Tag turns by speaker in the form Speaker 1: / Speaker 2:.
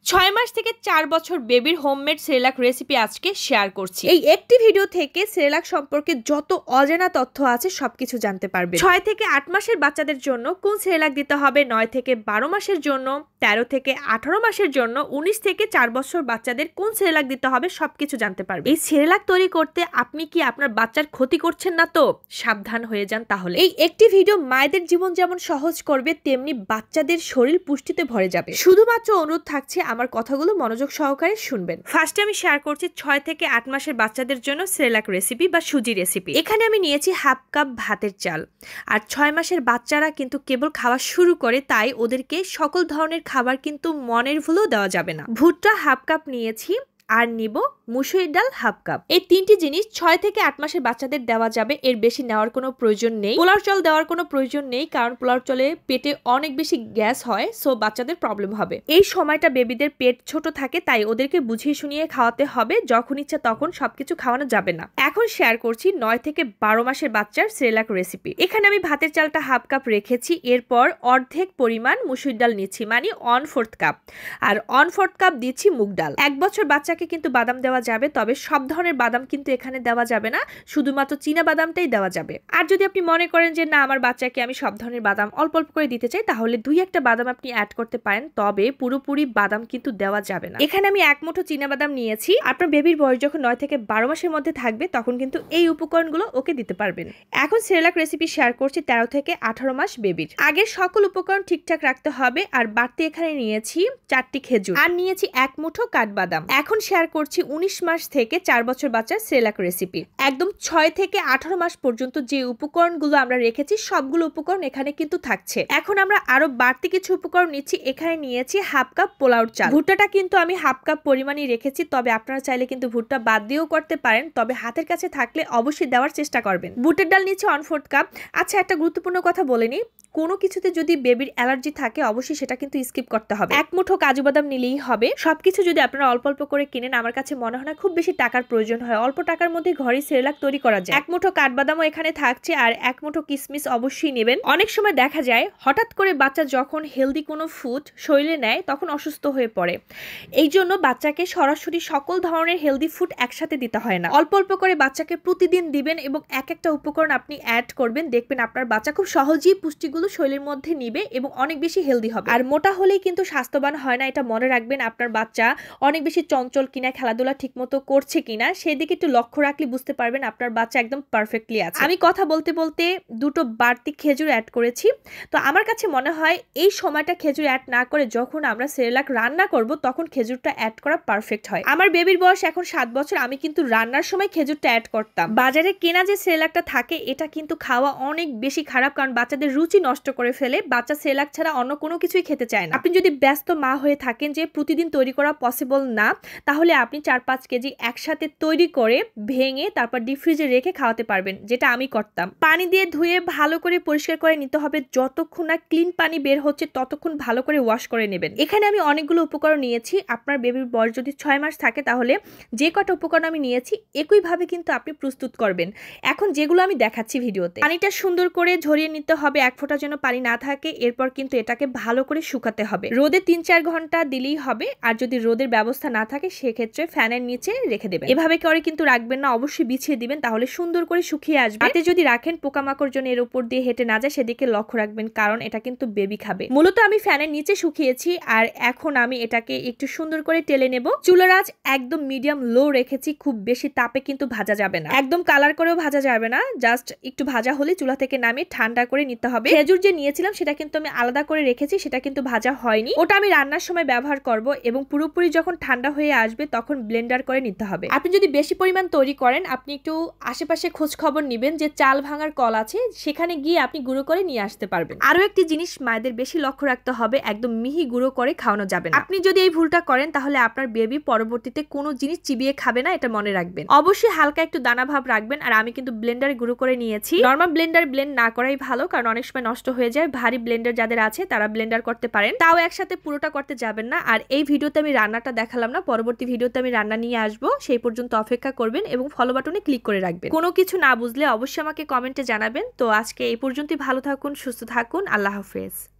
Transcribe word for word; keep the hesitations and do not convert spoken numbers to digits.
Speaker 1: ছয় মাস থেকে চার বছর বেবির হোমমেড সেরেলাক রেসিপি আজকে শেয়ার করছি। এই একটি ভিডিও থেকে সেরেলাক সম্পর্কে যত অজানা তথ্য আছে সবকিছু জানতে পারবে। ছয় থেকে আট মাসের বাচ্চাদের জন্য কোন সেরেলাক দিতে হবে, নয় থেকে বারো মাসের জন্য, তেরো থেকে আঠারো মাসের জন্য, উনিশ থেকে চার বছর বাচ্চাদের কোন সেরেলাক দিতে হবে সবকিছু জানতে পারবে। এই সেরেলাক তৈরি করতে আপনি কি আপনার বাচ্চার ক্ষতি করছেন না তো? সাবধান হয়ে যান তাহলে। এই একটি ভিডিও মায়েদের জীবন যেমন সহজ করবে তেমনি বাচ্চাদের শরীর পুষ্টিতে ভরে যাবে। শুধুমাত্র অনুরোধ থাকছে আমার কথাগুলো মনোযোগ সহকারে শুনবেন। ফার্স্টে আমি শেয়ার করছি ছয় থেকে আট মাসের বাচ্চাদের জন্য সেরেলাক রেসিপি বা সুজি রেসিপি। এখানে আমি নিয়েছি হাফ কাপ ভাতের চাল। আর ছয় মাসের বাচ্চারা কিন্তু কেবল খাওয়া শুরু করে, তাই ওদেরকে সকল ধরনের খাবার কিন্তু মনের ভুলেও দেওয়া যাবে না। ভুট্টা হাফ কাপ নিয়েছি আর নিব মুসুরির ডাল হাফ কাপ। এই তিনটি জিনিস ছয় থেকে আট মাসের বাচ্চাদের দেওয়া যাবে, এর বেশি নেওয়ার কোনো প্রয়োজন নেই। পোলাও চাল দেওয়ার কোনো প্রয়োজন নেই, কারণ পোলাও চালে পেটে অনেক বেশি গ্যাস হয়, সো বাচ্চাদের প্রবলেম হবে। এই সময়টা বেবিদের পেট ছোট থাকে, তাই ওদেরকে বুঝিয়ে শুনিয়ে খাওয়াতে হবে। যখন ইচ্ছা তখন সবকিছু খাওয়ানো যাবে না। এখন শেয়ার করছি নয় থেকে বারো মাসের বাচ্চার সেরেলাক রেসিপি। এখানে আমি ভাতের চালটা হাফ কাপ রেখেছি, এরপর অর্ধেক পরিমাণ মুসুরির ডাল নিচ্ছি, মানে ওয়ান ফোর্থ কাপ, আর ওয়ান ফোর্থ কাপ দিচ্ছি মুগ ডাল। এক বছর বাচ্চা কিন্তু বাদাম দেওয়া যাবে, তবে সব ধরনের বাদাম কিন্তু এখানে দেওয়া যাবে না, শুধুমাত্র চীনা বাদামটাই দেওয়া যাবে। আর যদি আপনি মনে করেন যে না আমার বাচ্চাকে আমি সব ধরনের বাদাম অল্প অল্প করে দিতে চাই, তাহলে দুই একটা বাদাম আপনি অ্যাড করতে পারেন, তবে পুরোপুরি বাদাম কিন্তু দেওয়া যাবে না। এখানে আমি এক মুঠো চীনা বাদাম নিয়েছি। আপনার বেবির বয়স যখন নয় থেকে বারো মাসের মধ্যে থাকবে তখন কিন্তু এই উপকরণগুলো ওকে দিতে পারবেন। এখন সেরেলাক রেসিপি শেয়ার করছি তেরো থেকে আঠারো মাস বেবির। আগের সকল উপকরণ ঠিকঠাক রাখতে হবে। আর বাড়তি এখানে নিয়েছি চারটি খেজুর আর নিয়েছি এক মুঠো কাঠবাদাম। এখন শেয়ার করছি উনিশ মাস থেকে চার বছর বাচ্চার সেরেলাক রেসিপি। একদম ছয় থেকে আঠারো মাস পর্যন্ত যে উপকরণগুলো আমরা রেখেছি সবগুলো উপকরণ এখানে কিন্তু থাকছে। এখন আমরা আরো বাড়তি কিছু উপকরণ নিচ্ছি। এখানে নিয়েছি হাফ কাপ পোলাওর চাল। ভুট্টাটা কিন্তু আমি হাফ কাপ পরিমাণই রেখেছি, তবে আপনারা চাইলে কিন্তু ভুট্টা বাদ দিয়েও করতে পারেন, তবে হাতের কাছে থাকলে অবশ্যই দেওয়ার চেষ্টা করবেন। বুটের ডাল নিচ্ছি ওয়ান ফোর্থ কাপ। আচ্ছা, একটা গুরুত্বপূর্ণ কথা বলে নিই, কোনো কিছুতে যদি বেবির অ্যালার্জি থাকে অবশ্যই সেটা কিন্তু স্কিপ করতে হবে। এক মুঠো কাজু বাদাম নিলেই হবে। সবকিছু যদি আপনারা অল্প অল্প করে কিনেন, আমার কাছে মনে হয় না খুব বেশি টাকার প্রয়োজন হয়, অল্প টাকার মধ্যে ঘরে সেরেলাক তৈরি করা যায়। এক মুঠো কাঠবাদামও এখানে থাকছে আর এক মুঠো কিসমিস অবশ্যই নেবেন। অনেক সময় দেখা যায় হঠাৎ করে বাচ্চা যখন হেলদি কোনো ফুড শরীরে নেয় তখন অসুস্থ হয়ে পড়ে। এই জন্য বাচ্চাকে সরাসরি সকল ধরনের হেলদি ফুড একসাথে দিতে হয় না, অল্প অল্প করে বাচ্চাকে প্রতিদিন দিবেন এবং এক একটা উপকরণ আপনি অ্যাড করবেন। দেখবেন আপনার বাচ্চা খুব সহজেই পুষ্টিগুলো শরীরের মধ্যে নিবে এবং অনেক বেশি হেলদি হবে। আর মোটা হলেই কিন্তু স্বাস্থ্যবান হয় না, এটা মনে রাখবেন। আপনার বাচ্চা অনেক বেশি চঞ্চল কিনা, খেলাধুলা ঠিক মতো করছে কিনা সেদিকে একটু লক্ষ্য রাখলে বুঝতে পারবেন আপনার বাচ্চা একদম পারফেক্টলি আছে। আমি কথা বলতে বলতে দুটো বাড়তি খেজুর অ্যাড করেছি। তো আমার কাছে মনে হয় এই সময়টা খেজুর অ্যাড না করে যখন আমরা সেরেলাক রান্না করব তখন খেজুরটা অ্যাড করা পারফেক্ট হয়। আমার বেবির বয়স এখন সাত বছর, আমি কিন্তু রান্নার সময় খেজুরটা অ্যাড করতাম। বাজারে কেনা যে সেরেলাকটা থাকে এটা কিন্তু খাওয়া অনেক বেশি খারাপ, কারণ বাচ্চাদের রুচি নষ্ট করে ফেলে। বাচ্চা সেরেলাক ছাড়া অন্য কোনো কিছুই খেতে চায় না। আপনি যদি ব্যস্ত মা হয়ে থাকেন যে প্রতিদিন তৈরি করা পসিবল না, তাহলে আপনি চার পাঁচ কেজি একসাথে তৈরি করে ভেঙে তারপর ডিপ ফ্রিজে রেখে খাওয়াতে পারবেন, যেটা আমি করতাম। পানি দিয়ে ধুয়ে ভালো করে পরিষ্কার করে নিতে হবে। যতক্ষণ না ক্লিন পানি বের হচ্ছে ততক্ষণ ভালো করে ওয়াশ করে নেবেন। এখানে আমি অনেকগুলো উপকরণ নিয়েছি। আপনার বেবির বয়স যদি ছয় মাস থাকে তাহলে যে কটা উপকরণ আমি নিয়েছি একইভাবে কিন্তু আপনি প্রস্তুত করবেন। এখন যেগুলো আমি দেখাচ্ছি ভিডিওতে, পানিটা সুন্দর করে ঝরিয়ে নিতে হবে, এক ফোঁটা যেন পানি না থাকে। এরপর কিন্তু এটাকে ভালো করে শুকাতে হবে। রোদে তিন চার ঘন্টা দিলেই হবে। আর যদি রোদের ব্যবস্থা না থাকে সেক্ষেত্রে ফ্যানের নিচে রেখে দেবেন। এভাবে করে কিন্তু রাখবেন না, অবশ্যই বিছিয়ে দিবেন, তাহলে সুন্দর করে শুকিয়ে আসবে। হাতে যদি রাখেন পোকামাকড় যেন এর উপর দিয়ে হেঁটে না যায় সেদিকে লক্ষ্য রাখবেন, কারণ এটা কিন্তু বেবি খাবে। মূলত আমি ফ্যানের নিচে শুকিয়েছি আর এখন আমি এটাকে একটু সুন্দর করে টেলে নেব। চুলার আঁচ একদম মিডিয়াম লো রেখেছি, খুব বেশি তাপে কিন্তু ভাজা যাবে না, একদম কালার করেও ভাজা যাবে না, জাস্ট একটু ভাজা হলে চুলা থেকে নামিয়ে ঠান্ডা করে নিতে হবে। খেজুর যে নিয়েছিলাম সেটা কিন্তু আমি আলাদা করে রেখেছি, সেটা কিন্তু ভাজা হয়নি, ওটা আমি রান্নার সময় ব্যবহার করব এবং পুরোপুরি যখন ঠান্ডা হয়ে আসবে তখন ব্লেন্ডার করে নিতে হবে। আপনি যদি বেশি পরিমাণ তৈরি করেন আপনি একটু আশেপাশে খোঁজ খবর নেবেন যে চাল ভাঙার কল আছে, সেখানে গিয়ে আপনি গুঁড়ো করে নিয়ে আসতে পারবেন। আরো একটি জিনিস মায়েদের বেশি লক্ষ্য রাখতে হবে, একদম মিহি গুঁড়ো করে খাওয়ানো যাবে না। আপনি যদি এই ভুলটা করেন তাহলে আপনার বেবি পরবর্তীতে কোনো জিনিস চিবিয়ে খাবে না, এটা মনে রাখবেন। অবশ্যই হালকা একটু দানা ভাব রাখবেন। আর আমি কিন্তু ব্লেন্ডারে গুঁড়ো করে নিয়েছি। নরমাল ব্লেন্ডার ব্লেন্ড না করাই ভালো, কারণ অনেক সময় নষ্ট হয়ে যায়। ভারী ব্লেন্ডার যাদের আছে তারা ব্লেন্ডার করতে পারেন, তাও একসাথে পুরোটা করতে যাবেন না। আর এই ভিডিওতে আমি রান্নাটা দেখালাম না, পরবর্তী ভিডিওতে আমি রান্না নিয়ে আসবো, সেই পর্যন্ত অপেক্ষা করবেন এবং ফলো বাটনে ক্লিক করে রাখবেন। কোনো কিছু না বুঝলে অবশ্যই আমাকে কমেন্টে জানাবেন। তো আজকে এই পর্যন্তই, ভালো থাকুন, সুস্থ থাকুন, আল্লাহ হাফেজ।